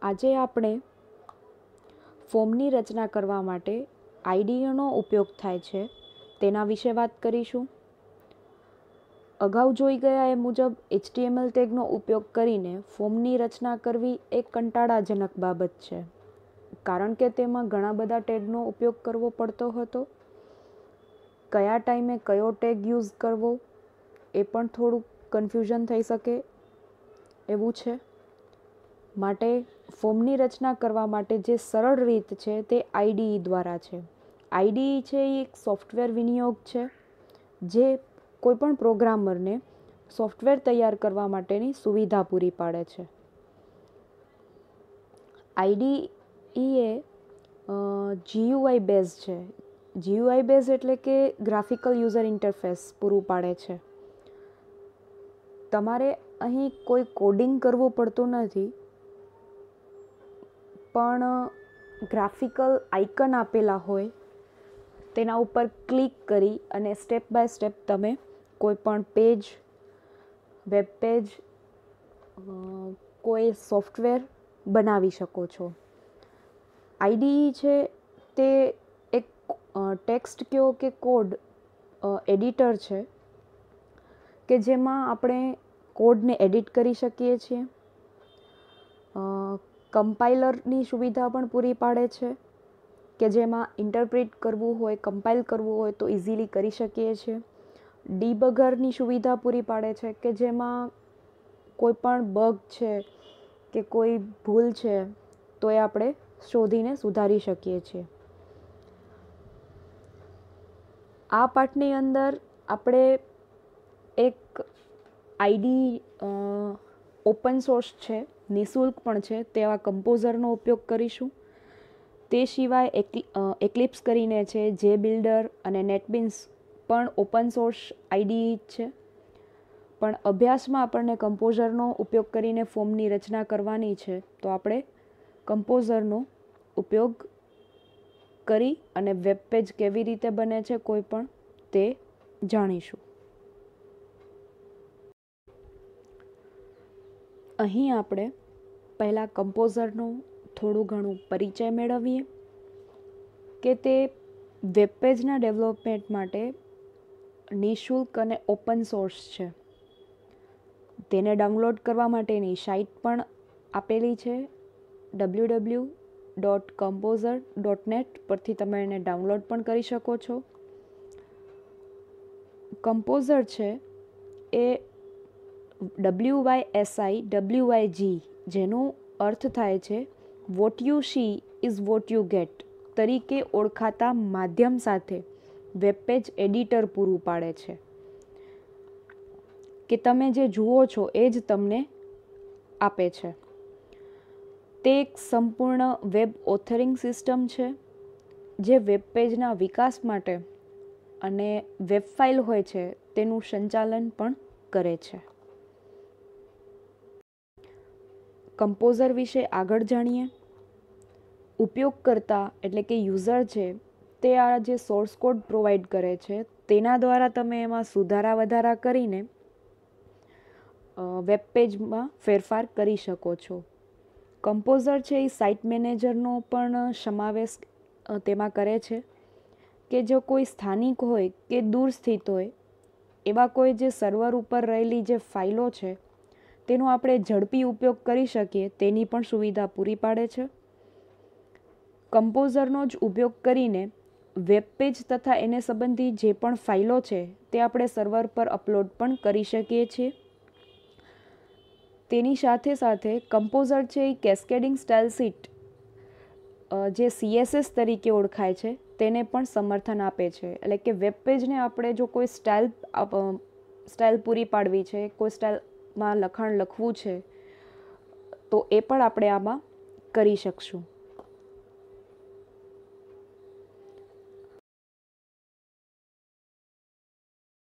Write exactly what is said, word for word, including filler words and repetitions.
આજે આપણે ફોર્મની રચના કરવા માટે આઈડીઈનો ઉપયોગ થાય છે તેના વિશે વાત કરીશું. અગાઉ જોઈ ગયા એ મુજબ એચટીએમએલ ટેગનો ઉપયોગ કરીને ફોર્મની રચના કરવી એક કંટાળાજનક બાબત છે, કારણ કે તેમાં ઘણા બધા ટેગનો ઉપયોગ કરવો પડતો હતો. કયા ટાઈમે કયો ટેગ યુઝ કરવો એ પણ થોડુંક કન્ફ્યુઝન થઈ શકે એવું છે. માટે ફોર્મની રચના કરવા માટે જે સરળ રીત છે તે આઈડીઈ દ્વારા છે. આઈડીઈ છે એ એક સોફ્ટવેર વિનિયોગ છે જે કોઈપણ પ્રોગ્રામરને સોફ્ટવેર તૈયાર કરવા માટેની સુવિધા પૂરી પાડે છે. આઈડીઈ એ જીયુઆઈ બેઝ છે. જીયુઆઈ બેઝ એટલે કે ગ્રાફિકલ યુઝર ઇન્ટરફેસ પૂરું પાડે છે. તમારે અહીં કોઈ કોડિંગ કરવું પડતું નથી, પણ ગ્રાફિકલ આઇકન આપેલા હોય તેના ઉપર ક્લિક કરી અને સ્ટેપ બાય સ્ટેપ તમે કોઈ પણ પેજ, વેબ પેજ, કોઈ સોફ્ટવેર બનાવી શકો છો. આઈડીઈ છે તે એક ટેક્સ્ટ કહો કે કોડ એડિટર છે કે જેમાં આપણે કોડને એડિટ કરી શકીએ છીએ. કમ્પાઇલરની સુવિધા પણ પૂરી પાડે છે કે જેમાં ઇન્ટરપ્રિટ કરવું હોય, કમ્પાઇલ કરવું હોય તો ઇઝીલી કરી શકીએ છીએ. ડીબગરની સુવિધા પૂરી પાડે છે કે જેમાં કોઈ પણ બગ છે કે કોઈ ભૂલ છે તો એ આપણે શોધીને સુધારી શકીએ છીએ. આ પાઠની અંદર આપણે એક આઈડી ઓપન સોર્સ છે, નિઃશુલ્ક પણ છે તેવા કમ્પોઝરનો ઉપયોગ કરીશું. તે સિવાય એક્લિપ્સ કરીને છે, જે બિલ્ડર અને નેટબીન્સ પણ ઓપન સોર્સ આઈડીઈ છે. પણ અભ્યાસમાં આપણને કમ્પોઝરનો ઉપયોગ કરીને ફોર્મની રચના કરવાની છે, તો આપણે કમ્પોઝરનો ઉપયોગ કરી અને વેબ પેજ કેવી રીતે બને છે કોઈ પણ તે જાણીશું. અહીં આપણે પહેલાં કમ્પોઝરનો થોડું ઘણું પરિચય મેળવીએ કે તે વેબ પેજના ડેવલપમેન્ટ માટે નિઃશુલ્ક અને ઓપન સોર્સ છે. તેને ડાઉનલોડ કરવા માટેની સાઇટ પણ આપેલી છે. W W W dot Composer dot net પરથી તમે એને ડાઉનલોડ પણ કરી શકો છો. કમ્પોઝર છે એ W Y S I W Y G, જેનો અર્થ થાય છે what you see is what you get તરીકે ઓળખાતા માધ્યમ સાથે વેબ પેજ એડિટર પૂરું પાડે છે કે તમે જે જુઓ છો એ જ તમને આપે છે. તે એક સંપૂર્ણ વેબ ઓથરિંગ સિસ્ટમ છે જે વેબ પેજના વિકાસ માટે અને વેબ ફાઇલ હોય છે તેનું સંચાલન પણ કરે છે. કમ્પોઝર વિશે આગળ જાણીએ. ઉપયોગકર્તા એટલે કે યુઝર છે તે આ જે સોર્સ કોડ પ્રોવાઈડ કરે છે તેના દ્વારા તમે એમાં સુધારા વધારા કરીને વેબ પેજમાં ફેરફાર કરી શકો છો. કમ્પોઝર છે એ સાઇટ મેનેજરનો પણ સમાવેશ તેમાં કરે છે કે જો કોઈ સ્થાનિક હોય કે દૂર સ્થિત હોય એવા કોઈ જે સર્વર ઉપર રહેલી જે ફાઇલો છે તેનો આપણે ઝડપી ઉપયોગ કરી શકીએ તેની પણ સુવિધા પૂરી પાડે છે. કમ્પોઝરનો જ ઉપયોગ કરીને વેબ પેજ તથા એને સંબંધી જે પણ ફાઇલો છે તે આપણે સર્વર પર અપલોડ પણ કરી શકીએ છીએ. તેની સાથે સાથે કમ્પોઝર છે એ કેસ્કેડિંગ સ્ટાઇલ શીટ જે સીએસએસ તરીકે ઓળખાય છે તેને પણ સમર્થન આપે છે. એટલે કે વેબ પેજને આપણે જો કોઈ સ્ટાઇલ સ્ટાઇલ પૂરી પાડવી છે, કોઈ સ્ટાઇલમાં લખાણ લખવું છે તો એ પણ આપણે આમાં કરી શકશું.